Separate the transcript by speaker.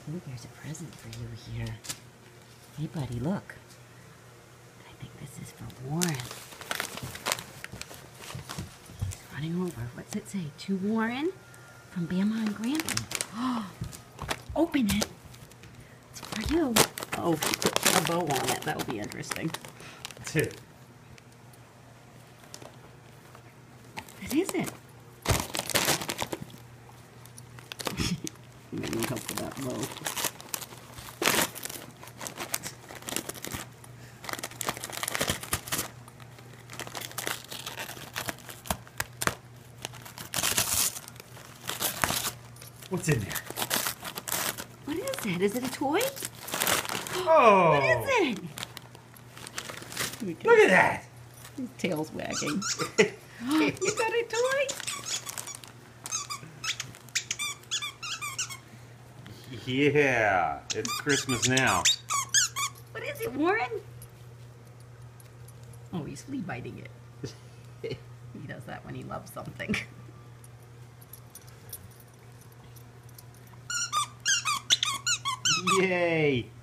Speaker 1: Ooh, there's a present for you here. Hey, buddy, look. I think this is for Warren. He's running over. What's it say? To Warren from Bama and grandpys. Oh, open it. It's for you. Oh, put a bow on it. That'll be interesting.
Speaker 2: That's it.
Speaker 1: What is it? Maybe help with that bow.
Speaker 2: What's in there?
Speaker 1: What is it? Is it a toy?
Speaker 2: Oh!
Speaker 1: What is it?
Speaker 2: Look at that!
Speaker 1: His tail's wagging. You got a toy?
Speaker 2: Yeah, it's Christmas now.
Speaker 1: What is it, Warren? Oh, he's flea biting it. He does that when he loves something.
Speaker 2: Yay!